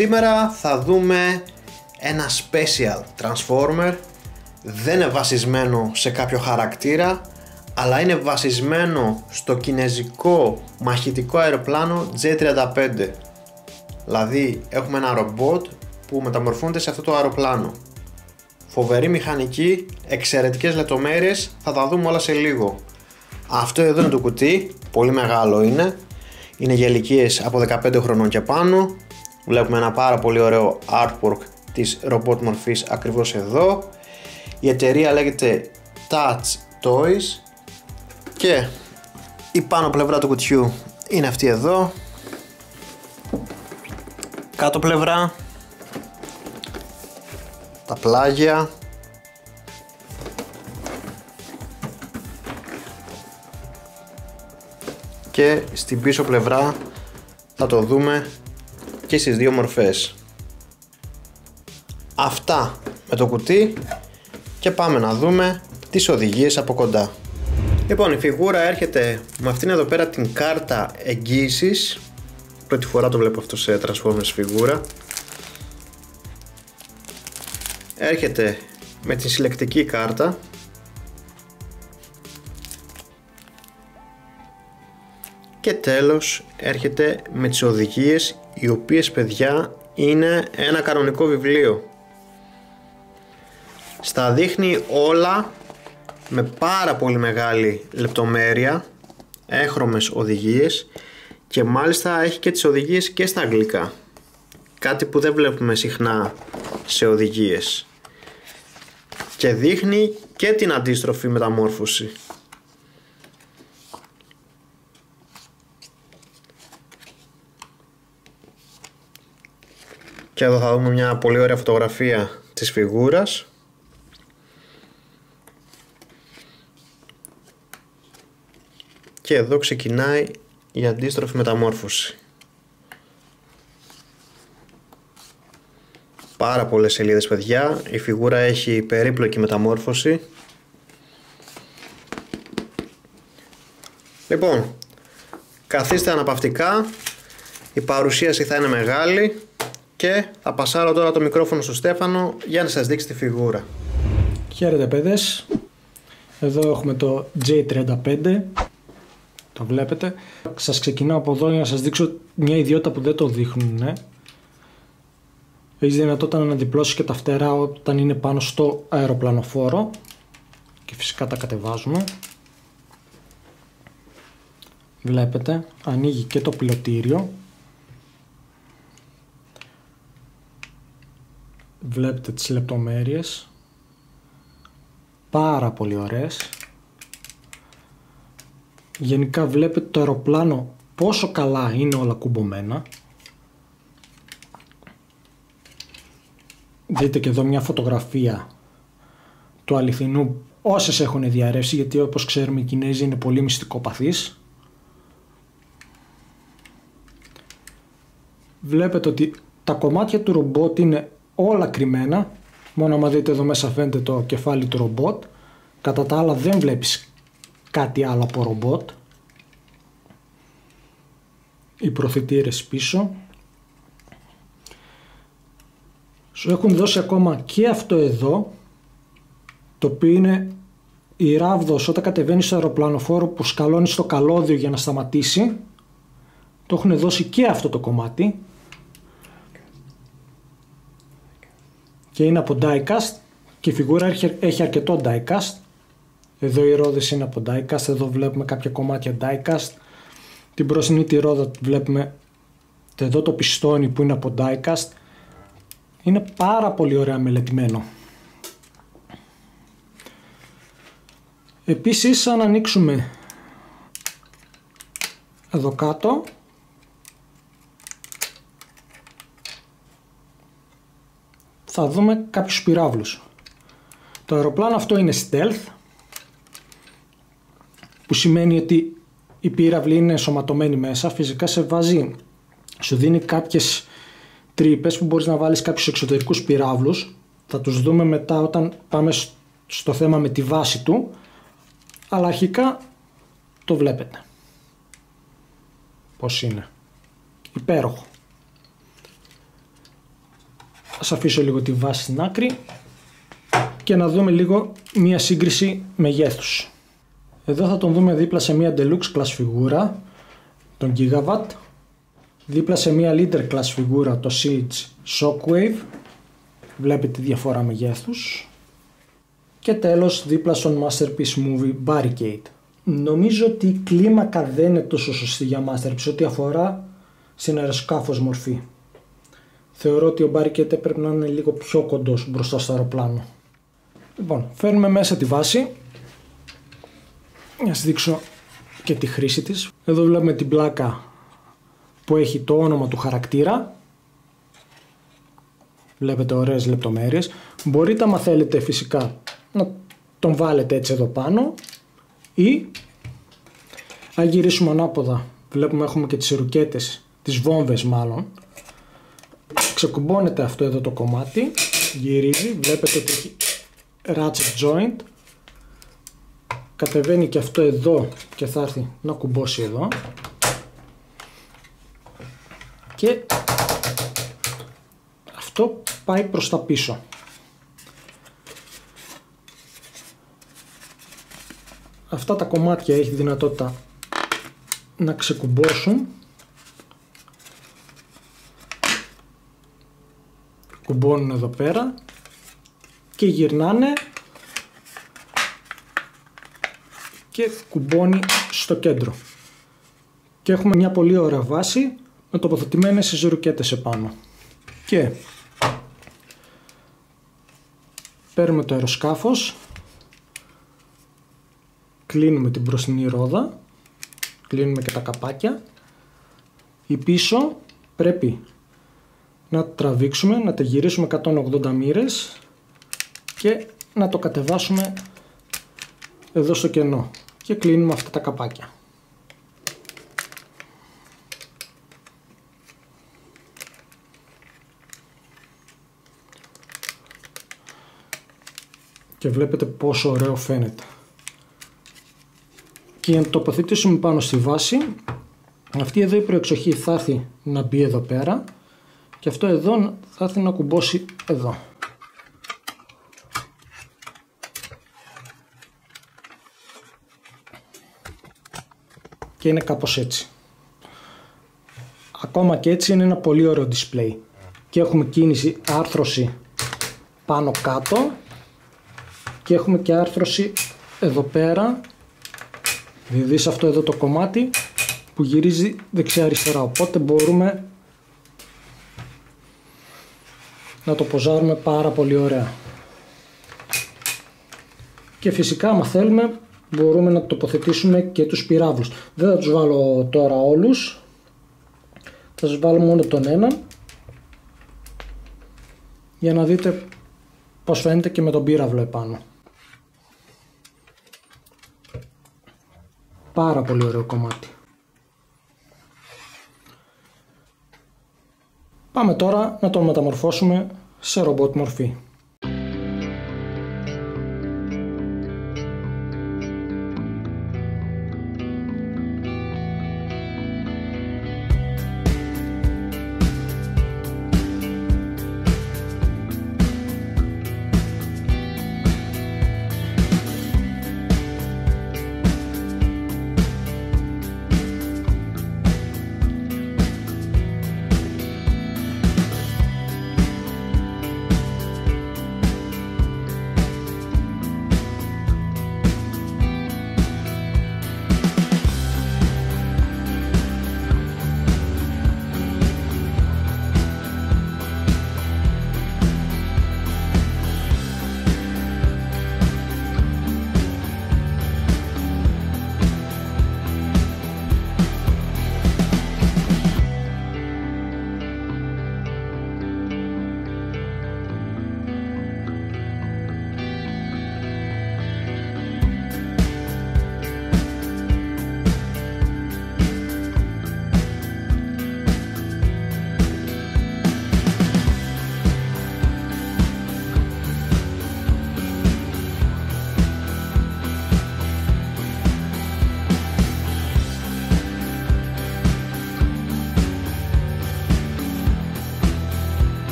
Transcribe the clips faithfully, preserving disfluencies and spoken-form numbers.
Σήμερα θα δούμε ένα special Transformer. Δεν είναι βασισμένο σε κάποιο χαρακτήρα, αλλά είναι βασισμένο στο κινεζικό μαχητικό αεροπλάνο τζέι τριάντα πέντε. Δηλαδή έχουμε ένα ρομπότ που μεταμορφώνεται σε αυτό το αεροπλάνο. Φοβερή μηχανική, εξαιρετικές λεπτομέρειες, θα τα δούμε όλα σε λίγο. Αυτό εδώ είναι το κουτί, πολύ μεγάλο είναι. Είναι για ηλικίες από δεκαπέντε χρονών και πάνω. Βλέπουμε ένα πάρα πολύ ωραίο artwork της ρομπότ μορφής ακριβώς εδώ. Η εταιρεία λέγεται Touch Toys και η πάνω πλευρά του κουτιού είναι αυτή εδώ. Κάτω πλευρά τα πλάγια, και στην πίσω πλευρά θα το δούμε και στις δύο μορφές. Αυτά με το κουτί και πάμε να δούμε τις οδηγίες από κοντά. Λοιπόν, η φιγούρα έρχεται με αυτήν εδώ πέρα την κάρτα εγγύησης. Πρώτη φορά το βλέπω αυτό σε Transformers φιγούρα. Έρχεται με τη συλλεκτική κάρτα. Και τέλος έρχεται με τις οδηγίες, οι οποίες, παιδιά, είναι ένα κανονικό βιβλίο. Στα δείχνει όλα με πάρα πολύ μεγάλη λεπτομέρεια, έγχρωμες οδηγίες, και μάλιστα έχει και τις οδηγίες και στα αγγλικά, κάτι που δεν βλέπουμε συχνά σε οδηγίες, και δείχνει και την αντίστροφη μεταμόρφωση. Και εδώ θα δούμε μια πολύ ωραία φωτογραφία της φιγούρας. Και εδώ ξεκινάει η αντίστροφη μεταμόρφωση. Πάρα πολλές σελίδες, παιδιά. Η φιγούρα έχει περίπλοκη μεταμόρφωση. Λοιπόν, καθίστε αναπαυτικά. Η παρουσίαση θα είναι μεγάλη. Και θα πασάρω τώρα το μικρόφωνο στο Στέφανο για να σας δείξει τη φιγούρα. Χαίρετε, παιδες. Εδώ έχουμε το τζέι τριάντα πέντε. Το βλέπετε. Σας ξεκινάω από εδώ για να σας δείξω μια ιδιότητα που δεν το δείχνουν. Ε. Έχεις δυνατότητα να αναδιπλώσεις και τα φτερά όταν είναι πάνω στο αεροπλανοφόρο. Και φυσικά τα κατεβάζουμε. Βλέπετε, ανοίγει και το πιλωτήριο. Βλέπετε τις λεπτομέρειες, πάρα πολύ ωραίες. Γενικά βλέπετε το αεροπλάνο πόσο καλά είναι όλα κουμπωμένα. Δείτε και εδώ μια φωτογραφία του αληθινού, όσες έχουν διαρρεύσει, γιατί όπως ξέρουμε οι Κινέζοι είναι πολύ μυστικοπαθείς. Βλέπετε ότι τα κομμάτια του ρομπότ είναι όλα κρυμμένα, μόνο άμα δείτε εδώ μέσα φαίνεται το κεφάλι του ρομπότ. Κατά τα άλλα δεν βλέπεις κάτι άλλο από ρομπότ. Οι προθυτήρες πίσω. Σου έχουν δώσει ακόμα και αυτό εδώ, το οποίο είναι η ράβδος όταν κατεβαίνει στο αεροπλανοφόρο που σκαλώνει στο καλώδιο για να σταματήσει. Το έχουν δώσει και αυτό το κομμάτι. Και είναι από diecast και η φιγούρα έχει αρκετό diecast. Εδώ οι ρόδες είναι από diecast, εδώ βλέπουμε κάποια κομμάτια diecast. Την μπροστινή τη ρόδα βλέπουμε εδώ το πιστόνι που είναι από diecast. Είναι πάρα πολύ ωραία μελετημένο. Επίσης, αν ανοίξουμε εδώ κάτω, θα δούμε κάποιους πυράβλους. Το αεροπλάνο αυτό είναι stealth, που σημαίνει ότι οι πύραυλοι είναι ενσωματωμένοι μέσα. Φυσικά σε βάζει, σου δίνει κάποιες τρύπες που μπορείς να βάλεις κάποιους εξωτερικούς πυράβλους. Θα τους δούμε μετά όταν πάμε στο θέμα με τη βάση του, αλλά αρχικά το βλέπετε πως είναι υπέροχο. Ας αφήσω λίγο τη βάση στην άκρη και να δούμε λίγο μία σύγκριση μεγέθους. Εδώ θα τον δούμε δίπλα σε μία Deluxe Class φιγούρα, τον Gigawatt, δίπλα σε μία Leader Class φιγούρα, το Siege Shockwave, βλέπετε τη διαφορά μεγέθους, και τέλος δίπλα στον Masterpiece Movie Barricade. Νομίζω ότι η κλίμακα δεν είναι τόσο σωστή για Masterpiece ό,τι αφορά στην αεροσκάφος μορφή. Θεωρώ ότι ο Barricade πρέπει να είναι λίγο πιο κοντός μπροστά στο αεροπλάνο. Λοιπόν, φέρνουμε μέσα τη βάση. Να σας δείξω και τη χρήση της. Εδώ βλέπουμε την πλάκα που έχει το όνομα του χαρακτήρα. Βλέπετε ωραίες λεπτομέρειες. Μπορείτε, άμα θέλετε φυσικά, να τον βάλετε έτσι εδώ πάνω, ή αν γυρίσουμε ανάποδα, βλέπουμε έχουμε και τις ρουκέτες, τις βόμβες μάλλον. Ξεκουμπώνεται αυτό εδώ το κομμάτι, γυρίζει, βλέπετε ότι έχει ratchet joint, κατεβαίνει και αυτό εδώ και θα έρθει να κουμπώσει εδώ και αυτό πάει προς τα πίσω. Αυτά τα κομμάτια έχει δυνατότητα να ξεκουμπώσουν. Κουμπώνουν εδώ πέρα και γυρνάνε και κουμπώνει στο κέντρο. Και έχουμε μια πολύ ωραία βάση με τοποθετημένες στις ρουκέτες επάνω. Και παίρνουμε το αεροσκάφος, κλείνουμε την μπροστινή ρόδα, κλείνουμε και τα καπάκια. Η πίσω πρέπει να τραβήξουμε, να τα γυρίσουμε εκατόν ογδόντα μοίρες και να το κατεβάσουμε εδώ στο κενό και κλείνουμε αυτά τα καπάκια. Και βλέπετε πόσο ωραίο φαίνεται. Και για να το τοποθετήσουμε πάνω στη βάση, αυτή εδώ η προεξοχή θα έρθει να μπει εδώ πέρα και αυτό εδώ θα έρθει να κουμπώσει εδώ. Και είναι κάπως έτσι. Ακόμα και έτσι είναι ένα πολύ ωραίο display. Και έχουμε κίνηση, άρθρωση πάνω κάτω και έχουμε και άρθρωση εδώ πέρα, δηλαδή σε αυτό εδώ το κομμάτι που γυρίζει δεξιά αριστερά, οπότε μπορούμε να το ποζάρουμε πάρα πολύ ωραία. Και φυσικά άμα θέλουμε μπορούμε να τοποθετήσουμε και τους πυράβλους. Δεν θα τους βάλω τώρα όλους, θα σας βάλω μόνο τον έναν για να δείτε πως φαίνεται και με τον πύραυλο επάνω. Πάρα πολύ ωραίο κομμάτι. Πάμε τώρα να τον μεταμορφώσουμε σε ρομπότ μορφή.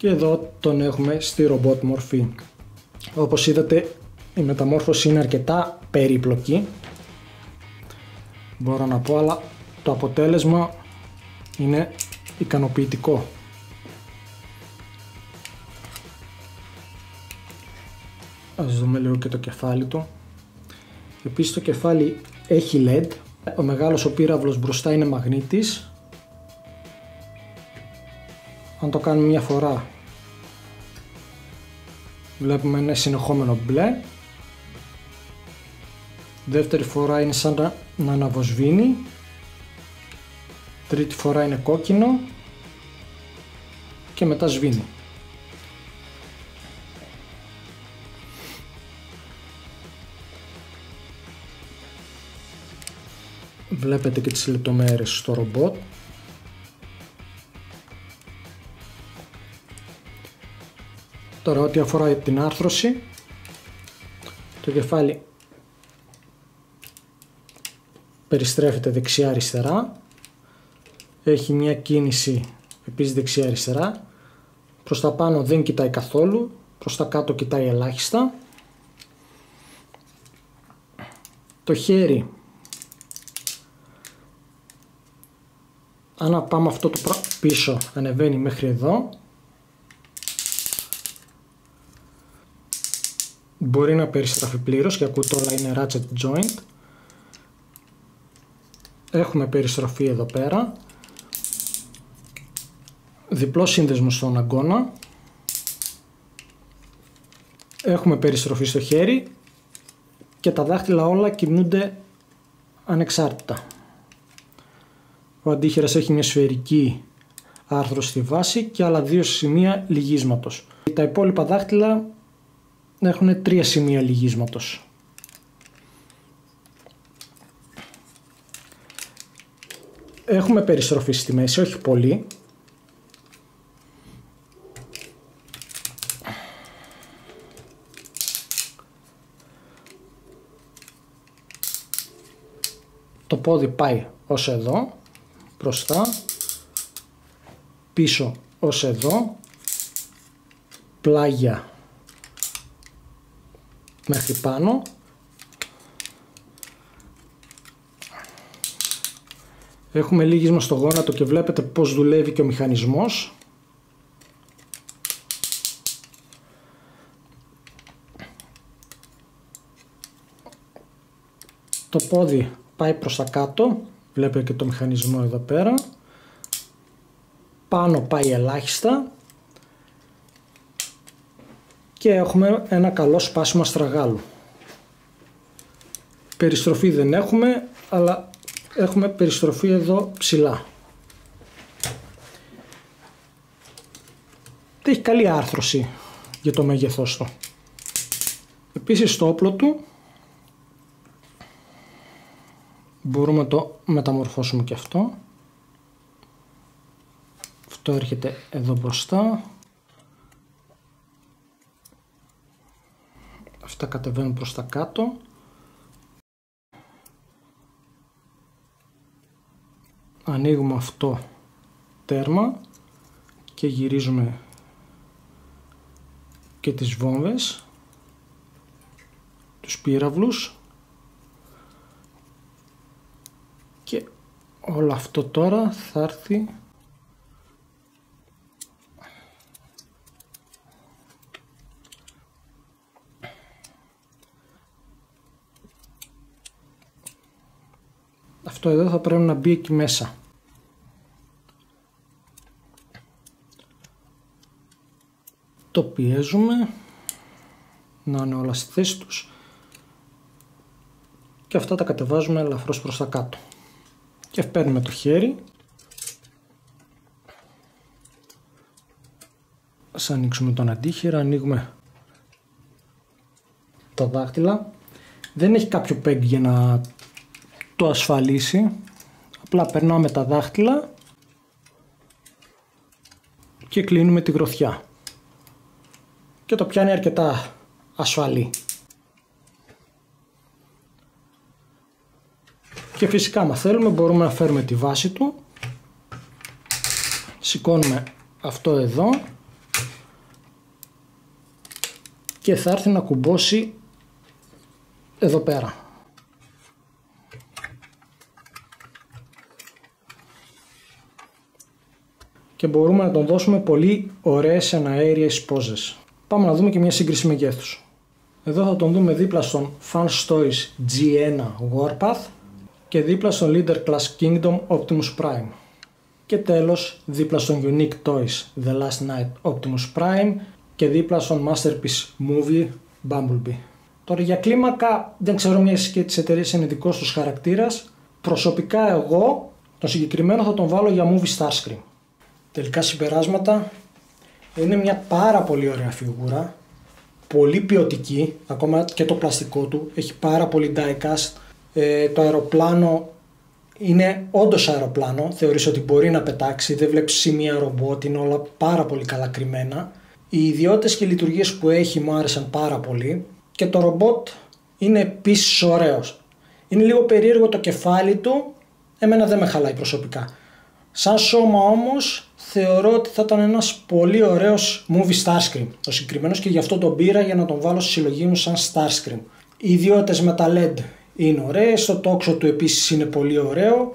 Και εδώ τον έχουμε στη ρομπότ μορφή. Όπως είδατε, η μεταμόρφωση είναι αρκετά περίπλοκη, μπορώ να πω, αλλά το αποτέλεσμα είναι ικανοποιητικό. Ας δούμε λίγο και το κεφάλι του. Επίσης το κεφάλι έχει ελ ι ντι, ο μεγάλος ο πύραυλος μπροστά είναι μαγνήτης. Αν το κάνουμε μια φορά βλέπουμε ένα συνεχόμενο μπλε, δεύτερη φορά είναι σαν να, να αναβοσβήνει, τρίτη φορά είναι κόκκινο και μετά σβήνει. Βλέπετε και τις λεπτομέρειες στο ρομπότ. Τώρα ό,τι αφορά την άρθρωση, το κεφάλι περιστρέφεται δεξιά-αριστερά, έχει μια κίνηση επίσης δεξιά-αριστερά, προς τα πάνω δεν κοιτάει καθόλου, προς τα κάτω κοιτάει ελάχιστα. Το χέρι, αν πάμε αυτό το πίσω, ανεβαίνει μέχρι εδώ. Μπορεί να περιστραφεί πλήρως και ακούτε όλα είναι ratchet joint. Έχουμε περιστροφή εδώ πέρα. Διπλό σύνδεσμο στον αγκώνα. Έχουμε περιστροφή στο χέρι και τα δάχτυλα όλα κινούνται ανεξάρτητα. Ο αντίχειρας έχει μια σφαιρική άρθρωση στη βάση και άλλα δύο σημεία λυγίσματος. Τα υπόλοιπα δάχτυλα έχουν τρία σημεία λυγίσματος. Έχουμε περιστροφή στη μέση, όχι πολύ. Το πόδι πάει ως εδώ, μπροστά, πίσω ως εδώ, πλάγια μέχρι πάνω. Έχουμε λύγισμα στο γόνατο και βλέπετε πως δουλεύει και ο μηχανισμός. Το πόδι πάει προς τα κάτω, βλέπετε και το μηχανισμό εδώ πέρα. Πάνω πάει ελάχιστα. Και έχουμε ένα καλό σπάσιμο αστραγάλου. Περιστροφή δεν έχουμε, αλλά έχουμε περιστροφή εδώ ψηλά. Έχει καλή άρθρωση για το μέγεθός του. Επίσης το όπλο του μπορούμε να το μεταμορφώσουμε και αυτό. Αυτό έρχεται εδώ μπροστά. Αυτά κατεβαίνουν προς τα κάτω. Ανοίγουμε αυτό τέρμα και γυρίζουμε και τις βόμβες, τους πύραυλους, και όλο αυτό τώρα θα έρθει αυτό εδώ θα πρέπει να μπει εκεί μέσα. Το πιέζουμε να είναι όλα στη θέση τους και αυτά τα κατεβάζουμε ελαφρώς προς τα κάτω και παίρνουμε το χέρι. Ας ανοίξουμε τον αντίχειρα, ανοίγουμε τα δάχτυλα. Δεν έχει κάποιο peg για να το ασφαλίσει, απλά περνάμε τα δάχτυλα και κλείνουμε τη γροθιά και το πιάνει αρκετά ασφαλή. Και φυσικά άμα θέλουμε μπορούμε να φέρουμε τη βάση του, σηκώνουμε αυτό εδώ και θα έρθει να κουμπώσει εδώ πέρα. Και μπορούμε να τον δώσουμε πολύ ωραίες εναέριες πόζες. Πάμε να δούμε και μια σύγκριση μεγέθους. Εδώ θα τον δούμε δίπλα στον Fun Stories τζι ένα Warpath και δίπλα στον Leader Class Kingdom Optimus Prime. Και τέλος δίπλα στον Unique Toys The Last Night Optimus Prime και δίπλα στον Masterpiece Movie Bumblebee. Τώρα για κλίμακα δεν ξέρω, μιας και της εταιρείας είναι δικός τους χαρακτήρας. Προσωπικά εγώ τον συγκεκριμένο θα τον βάλω για Movie Starscream. Τελικά συμπεράσματα, είναι μια πάρα πολύ ωραία φιγούρα, πολύ ποιοτική, ακόμα και το πλαστικό του, έχει πάρα πολύ die-cast, ε, το αεροπλάνο είναι όντως αεροπλάνο, θεωρείς ότι μπορεί να πετάξει, δεν βλέπεις σημεία ρομπότ, είναι όλα πάρα πολύ καλά κρυμμένα. Οι ιδιότητες και οι λειτουργίες που έχει μου άρεσαν πάρα πολύ και το ρομπότ είναι επίσης ωραίος. Είναι λίγο περίεργο το κεφάλι του, εμένα δεν με χαλάει προσωπικά. Σαν σώμα όμως θεωρώ ότι θα ήταν ένας πολύ ωραίος movie Starscream ο συγκεκριμένος και γι' αυτό τον πήρα για να τον βάλω στη συλλογή μου σαν Starscream. Οι ιδιότητες με τα ελ ι ντι είναι ωραίες, το τόξο του επίσης είναι πολύ ωραίο.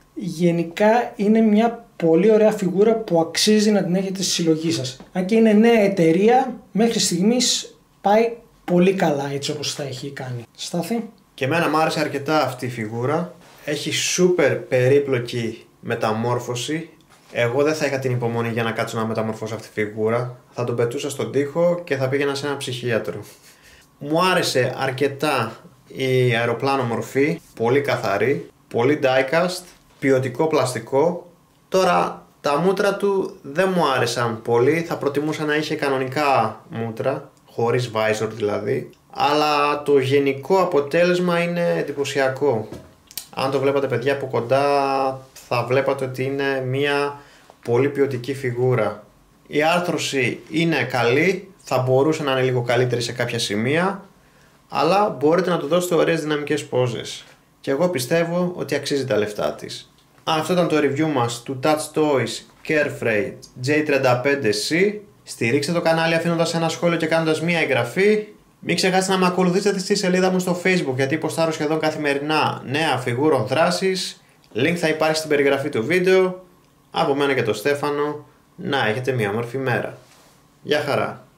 Γενικά είναι μια πολύ ωραία φιγούρα που αξίζει να την έχετε στη συλλογή σας. Αν και είναι νέα εταιρεία, μέχρι στιγμής πάει πολύ καλά έτσι όπως τα έχει κάνει. Στάθη. Και εμένα μου άρεσε αρκετά αυτή η φιγούρα. Έχει σούπερ περίπλοκη μεταμόρφωση. Εγώ δεν θα είχα την υπομονή για να κάτσω να μεταμορφώσω αυτή τη φιγούρα. Θα τον πετούσα στον τοίχο και θα πήγαινα σε ένα ψυχίατρο. Μου άρεσε αρκετά η αεροπλάνο μορφή, πολύ καθαρή, πολύ die-cast, ποιοτικό πλαστικό. Τώρα τα μούτρα του δεν μου άρεσαν πολύ, θα προτιμούσα να είχε κανονικά μούτρα, χωρίς visor δηλαδή. Αλλά το γενικό αποτέλεσμα είναι εντυπωσιακό. Αν το βλέπατε παιδιά από κοντά θα βλέπατε ότι είναι μια πολύ ποιοτική φιγούρα. Η άρθρωση είναι καλή, θα μπορούσε να είναι λίγο καλύτερη σε κάποια σημεία, αλλά μπορείτε να του δώσετε ωραίες δυναμικές πόζες. Και εγώ πιστεύω ότι αξίζει τα λεφτά της. Αυτό ήταν το review μας του Touch Toys Carefree τζέι τριάντα πέντε σι. Στηρίξτε το κανάλι αφήνοντας ένα σχόλιο και κάνοντας μια εγγραφή. Μην ξεχάσετε να με ακολουθήσετε στη σελίδα μου στο Facebook, γιατί ποστάρω σχεδόν καθημερινά νέα φιγούρων δράσης. Link θα υπάρχει στην περιγραφή του βίντεο. Από μένα και τον Στέφανο, να έχετε μια όμορφη μέρα. Γεια χαρά!